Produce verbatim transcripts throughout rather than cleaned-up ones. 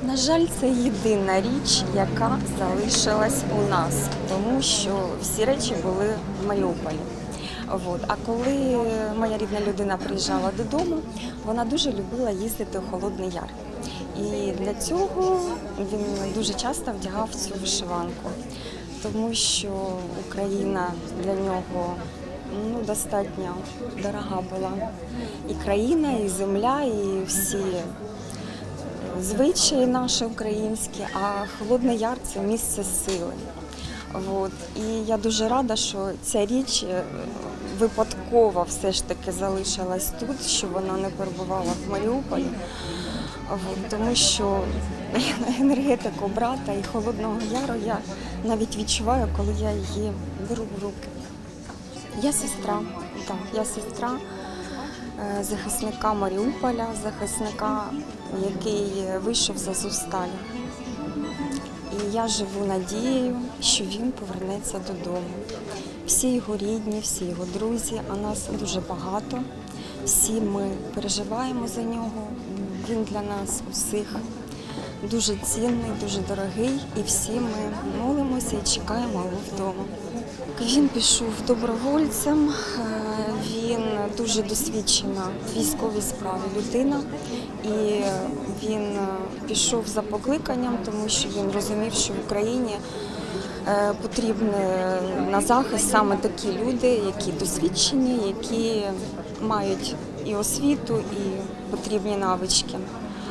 На жаль, це єдина річ, яка залишилась у нас, тому що всі речі були в Маріуполі. От. А коли моя рідна людина приїжджала додому, вона дуже любила їздити в Холодний Яр. І для цього він дуже часто вдягав цю вишиванку, тому що Україна для нього ну, достатньо дорога була. І країна, і земля, і всі звичаї наші українські, а Холодний Яр – це місце сили. От. І я дуже рада, що ця річ випадково все ж таки залишилась тут, що вона не перебувала в Маріуполі. От. Тому що енергетику брата і Холодного Яру я навіть відчуваю, коли я її беру в руки. Я сестра, так, я сестра захисника Маріуполя, захисника, який вийшов з Азовсталі. І я живу надією, що він повернеться додому. Всі його рідні, всі його друзі, а нас дуже багато. Всі ми переживаємо за нього. Він для нас усіх дуже цінний, дуже дорогий. І всі ми молимося і чекаємо його вдома. Він пішов добровольцем, він дуже досвідчена в військовій справі людина. І він пішов за покликанням, тому що він розумів, що в Україні потрібні на захист саме такі люди, які досвідчені, які мають і освіту, і потрібні навички.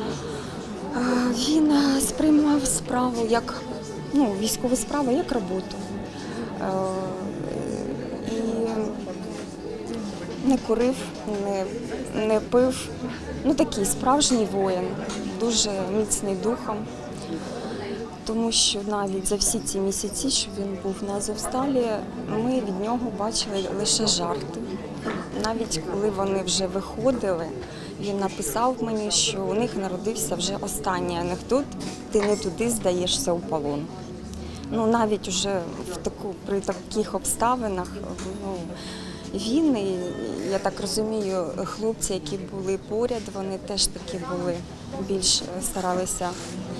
Він сприймав справу як, ну, військову справу як роботу. І не курив, не, не пив. Ну, такий справжній воїн, дуже міцний духом. Тому що навіть за всі ці місяці, що він був на Азовсталі, ми від нього бачили лише жарти. Навіть коли вони вже виходили, він написав мені, що у них народився вже останній анекдот «Ти не туди здаєшся у полон». Ну, навіть вже в таку, при таких обставинах ну, він, і, я так розумію, хлопці, які були поряд, вони теж таки були, більш старалися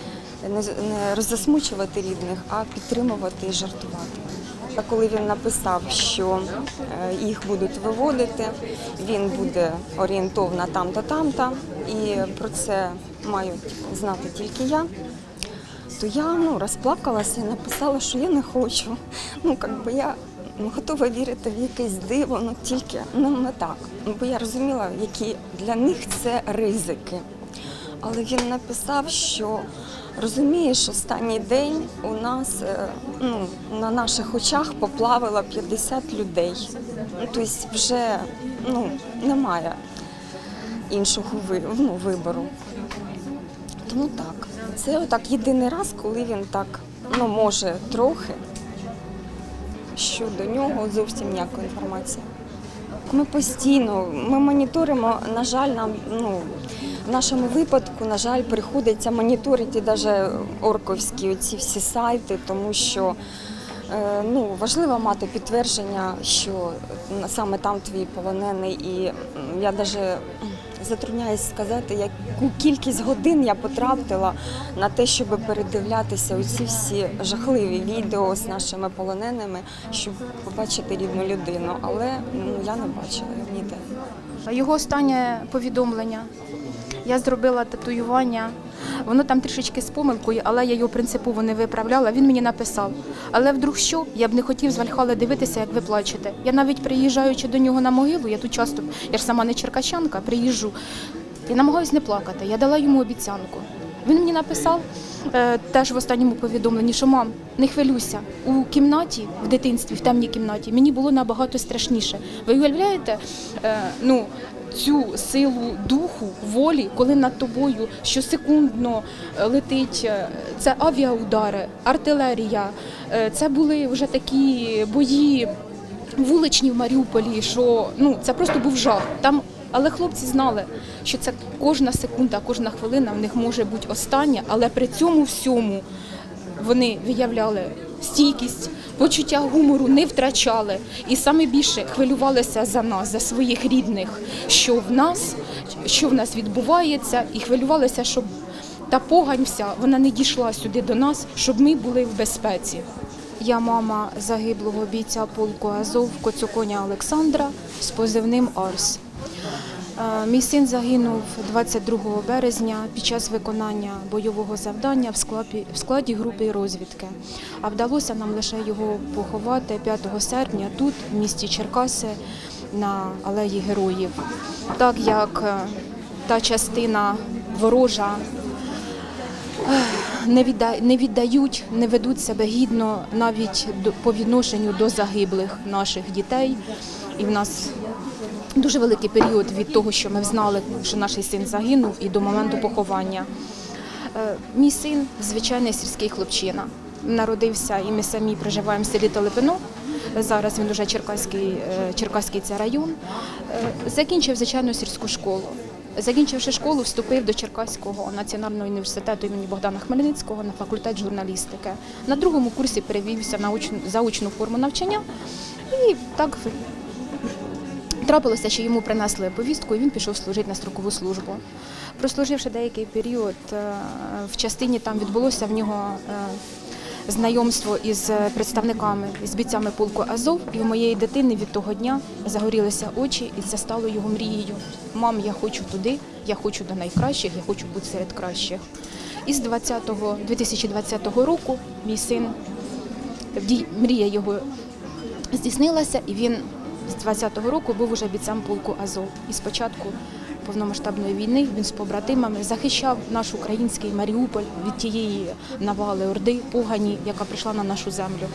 не роззасмучувати рідних, а підтримувати і жартувати. А коли він написав, що їх будуть виводити, він буде орієнтовно там-то, там-то, і про це маю знати тільки я, то я ну, розплакалася і написала, що я не хочу. Ну, якби я готова вірити в якесь диво, ну тільки ну, не так. Бо я розуміла, які для них це ризики. Але він написав, що розумієш, останній день у нас ну, на наших очах поплавило п'ятдесят людей. Тобто вже ну, немає іншого ну, вибору. Тому так. Це отак єдиний раз, коли він так, ну, може, трохи, що до нього зовсім ніякої інформації. Ми постійно, ми моніторимо, на жаль, нам, ну, в нашому випадку, на жаль, приходиться моніторити навіть орковські оці всі сайти, тому що ну, важливо мати підтвердження, що саме там твій полонений. І я навіть затрудняюсь сказати, яку кількість годин я потратила на те, щоб передивлятися оці всі жахливі відео з нашими полоненими, щоб побачити рідну людину. Але ну, я не бачила ніде. Його останнє повідомлення. Я зробила татуювання, воно там трішечки з помилкою, але я його принципово не виправляла, він мені написав. Але вдруг що, я б не хотів з Вальхали дивитися, як ви плачете. Я навіть приїжджаючи до нього на могилу, я тут часто, я ж сама не черкащанка, приїжджу, я намагаюсь не плакати, я дала йому обіцянку. Він мені написав е, теж в останньому повідомленні, що мам, не хвилюйся, у кімнаті, в дитинстві, в темній кімнаті, мені було набагато страшніше. Ви уявляєте, е, ну, цю силу духу, волі, коли над тобою щосекундно летить, це авіаудари, артилерія, це були вже такі бої вуличні в Маріуполі, що ну, це просто був жах. Там, але хлопці знали, що це кожна секунда, кожна хвилина в них може бути остання, але при цьому всьому вони виявляли стійкість, почуття гумору не втрачали і саме більше хвилювалися за нас, за своїх рідних, що в нас, що в нас відбувається, і хвилювалися, щоб та погань вся, вона не дійшла сюди до нас, щоб ми були в безпеці. Я мама загиблого бійця полку Азов Коцюконя Олександра з позивним «Арс». Е, Мій син загинув двадцять другого березня під час виконання бойового завдання в складі, в складі групи розвідки. А вдалося нам лише його поховати п'ятого серпня тут, в місті Черкаси, на Алеї Героїв. Так як е, та частина ворожа не відда- не віддають, не ведуть себе гідно навіть до- по відношенню до загиблих наших дітей. І в нас дуже великий період від того, що ми знали, що наш син загинув, і до моменту поховання. Е, Мій син – звичайний сільський хлопчина. Народився, і ми самі проживаємо в селі Телепино. Зараз він вже Черкаський, е, Черкаський це район. Е, Закінчив звичайну сільську школу. Закінчивши школу, вступив до Черкаського національного університету імені Богдана Хмельницького на факультет журналістики. На другому курсі перевівся на очну, заочну форму навчання. І так трапилося, що йому принесли повістку, і він пішов служити на строкову службу. Прослуживши деякий період, е, в частині там відбулося в нього е, знайомство із представниками, з бійцями полку Азов, і в моєї дитини від того дня загорілися очі, і це стало його мрією. Мам, я хочу туди, я хочу до найкращих, я хочу бути серед кращих. І з дві тисячі двадцятого року мій син, мрія його здійснилася, і він з двадцятого року був уже бійцем полку Азов. І спочатку повномасштабної війни він з побратимами захищав наш український Маріуполь від тієї навали орди, погані, яка прийшла на нашу землю.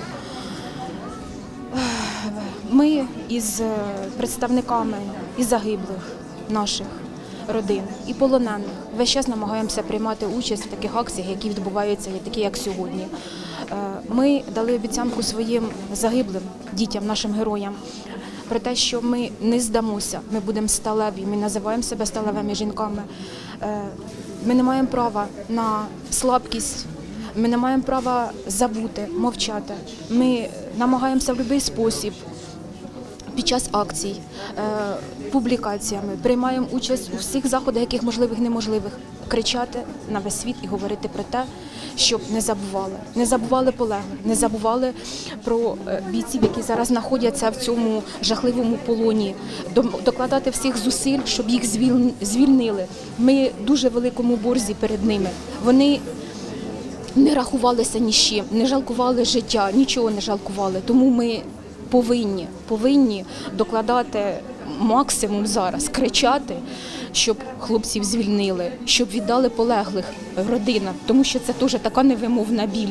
Ми із представниками і загиблих наших родин, і полонених весь час намагаємося приймати участь в таких акціях, які відбуваються, такі як сьогодні. Ми дали обіцянку своїм загиблим дітям, нашим героям, про те, що ми не здамося, ми будемо сталеві, ми називаємо себе сталевими жінками. Ми не маємо права на слабкість, ми не маємо права забути, мовчати. Ми намагаємося в будь-який спосіб під час акцій, публікаціями, приймаємо участь у всіх заходах, яких можливих, неможливих, кричати на весь світ і говорити про те, щоб не забували. Не забували полеглих, не забували про бійців, які зараз знаходяться в цьому жахливому полоні, докладати всіх зусиль, щоб їх звільнили. Ми в дуже великому борзі перед ними. Вони не рахувалися ні з чим, не жалкували життя, нічого не жалкували. Тому ми повинні, повинні докладати максимум зараз, кричати, щоб хлопців звільнили, щоб віддали полеглих родинам, тому що це теж така невимовна біль.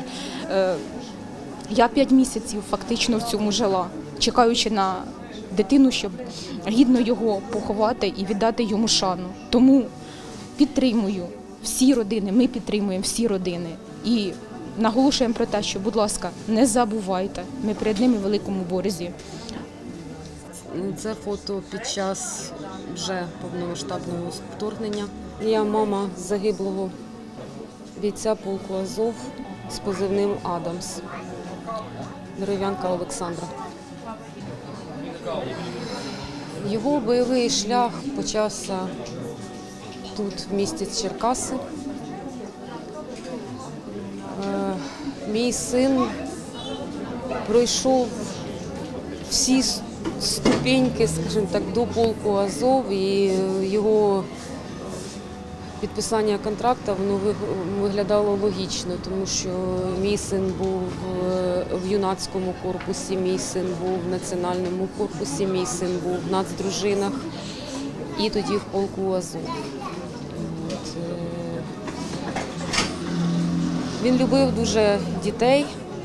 Я п'ять місяців фактично в цьому жила, чекаючи на дитину, щоб гідно його поховати і віддати йому шану. Тому підтримую всі родини, ми підтримуємо всі родини. І наголошуємо про те, що, будь ласка, не забувайте, ми перед ними в великому борзі. Це фото під час вже повномасштабного вторгнення. Я мама загиблого бійця полку Азов з позивним «Адамс», Дерев'янка Олександра. Його бойовий шлях почався тут, в місті Черкаси. Мій син пройшов всі ступеньки, скажімо так, до полку Азов, і його підписання контракту воно виглядало логічно, тому що мій син був в юнацькому корпусі, мій син був в національному корпусі, мій син був в нацдружинах і тоді в полку Азов. От. Він любив дуже дітей.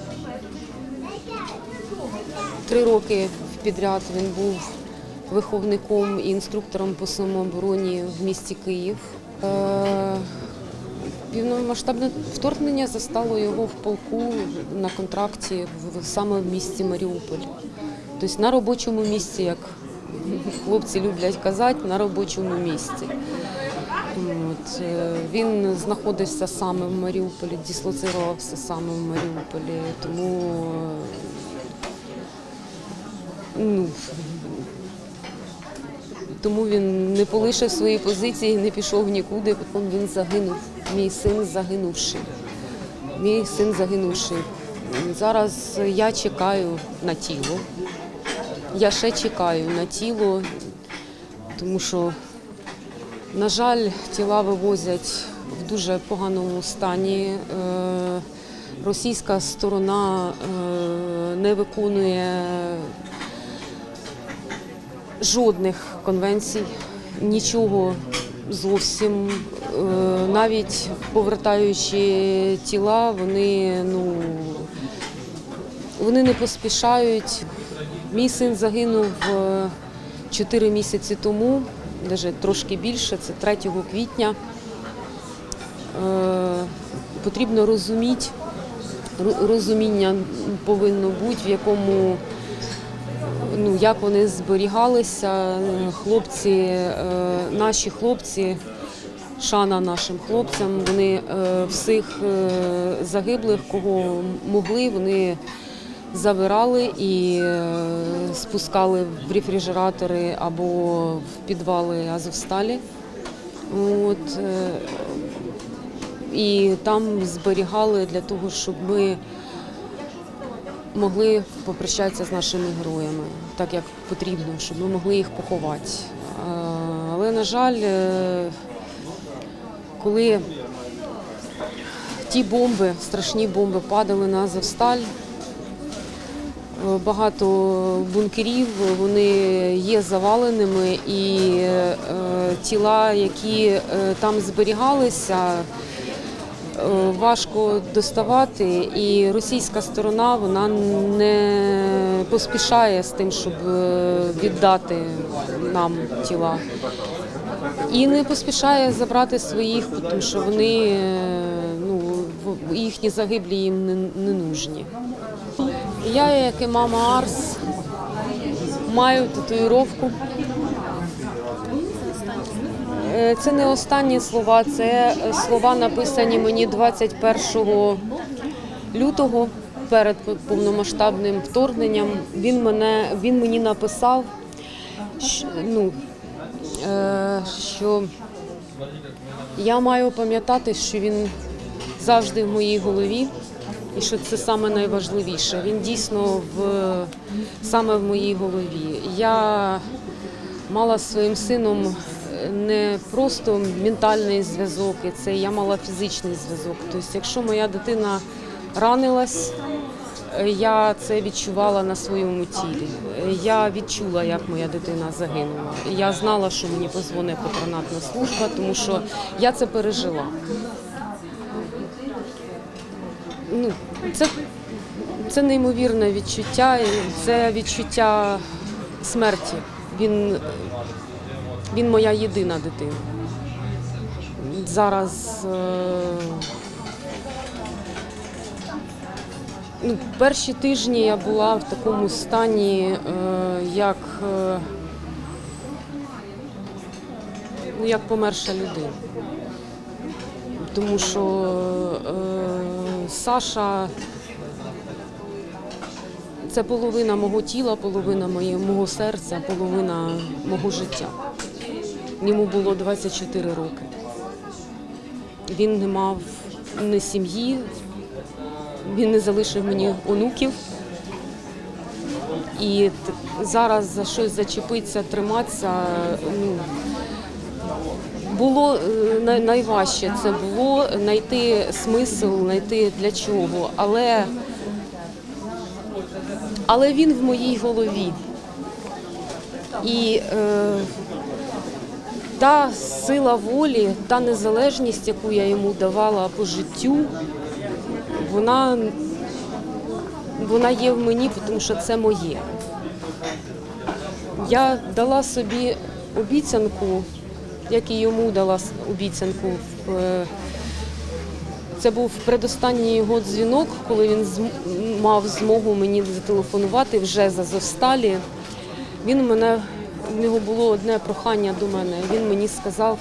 Три роки підряд він був виховником і інструктором по самообороні в місті Київ. Повномасштабне вторгнення застало його в полку на контракті саме в місті Маріуполь. Тобто на робочому місці, як хлопці люблять казати, на робочому місці. От, він знаходився саме в Маріуполі, дислоцирувався саме в Маріуполі, тому ну, тому він не полишив свої позиції, не пішов нікуди, потім він загинув мій син загинувший. Мій син загинувший. Зараз я чекаю на тіло. Я ще чекаю на тіло, тому що, на жаль, тіла вивозять в дуже поганому стані. Е, Російська сторона е, не виконує жодних конвенцій, нічого зовсім. Е, навіть повертаючи тіла, вони, ну, вони не поспішають. Мій син загинув чотири місяці тому, навіть трошки більше, це третього квітня. Е, потрібно розуміти, розуміння повинно бути, в якому, ну, як вони зберігалися, хлопці, е, наші хлопці, шана нашим хлопцям, вони е, всіх е, загиблих, кого могли, вони забирали і спускали в рефрижератори або в підвали Азовсталі. От, і там зберігали для того, щоб ми могли попрощатися з нашими героями, так як потрібно, щоб ми могли їх поховати. Але, на жаль, коли ті бомби, страшні бомби падали на Азовсталь, багато бункерів, вони є заваленими, і е, тіла, які е, там зберігалися, е, важко доставати, і російська сторона, вона не поспішає з тим, щоб віддати нам тіла. І не поспішає забрати своїх, тому що вони, ну, їхні загиблі їм не, не нужні. Я, як і мама Арс, маю татуїровку. Це не останні слова, це слова, написані мені двадцять першого лютого перед повномасштабним вторгненням. Він, мене, він мені написав, що, ну, що я маю пам'ятати, що він завжди в моїй голові. І що це саме найважливіше. Він дійсно в, саме в моїй голові. Я мала з своїм сином не просто ментальний зв'язок, це я мала фізичний зв'язок. Тобто, якщо моя дитина ранилась, я це відчувала на своєму тілі. Я відчула, як моя дитина загинула. Я знала, що мені подзвонить патронатна служба, тому що я це пережила. Ну, це, це неймовірне відчуття, це відчуття смерті. Він, він моя єдина дитина. Зараз е, ну, перші тижні я була в такому стані, е, як, е, ну, як померша людина. Тому що е, Саша – це половина мого тіла, половина моє, мого серця, половина мого життя. Йому було двадцять чотири роки. Він не мав ні сім'ї, він не залишив мені онуків. І зараз за щось зачепитися, триматися, ну, було найважче, це було знайти смисл, знайти для чого, але, але він в моїй голові. І е, та сила волі, та незалежність, яку я йому давала по життю, вона, вона є в мені, тому що це моє. Я дала собі обіцянку, як і йому дала обіцянку. Це був предостанній його дзвінок, коли він мав змогу мені зателефонувати вже з Азовсталі. Він мене, в нього було одне прохання до мене. Він мені сказав: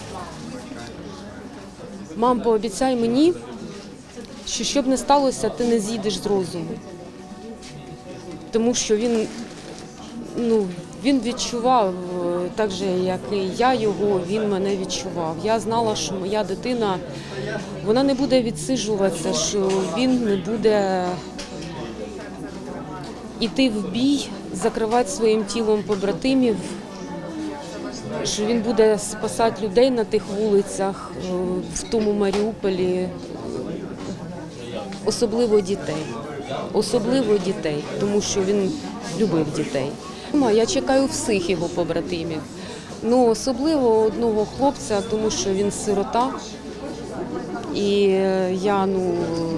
мам, пообіцяй мені, що що б не сталося, ти не з'їдеш з розуму. Тому що він, ну, Він відчував, е, так же, як і я його, він мене відчував. Я знала, що моя дитина, вона не буде відсиджуватися, що він не буде йти в бій, закривати своїм тілом побратимів, що він буде спасати людей на тих вулицях, е, в тому Маріуполі, особливо дітей. Особливо дітей, тому що він любив дітей. Я чекаю всіх його побратимів. Ну, особливо одного хлопця, тому що він сирота. І я, ну,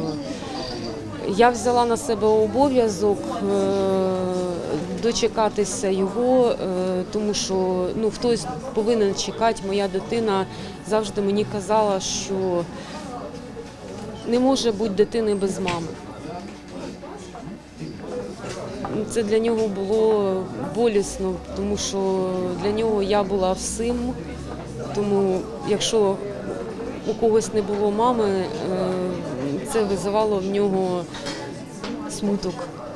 я взяла на себе обов'язок е, дочекатися його, е, тому що ну, хтось повинен чекати. Моя дитина завжди мені казала, що не може бути дитини без мами. Це для нього було болісно, тому що для нього я була всім. Тому якщо у когось не було мами, це визивало в нього смуток.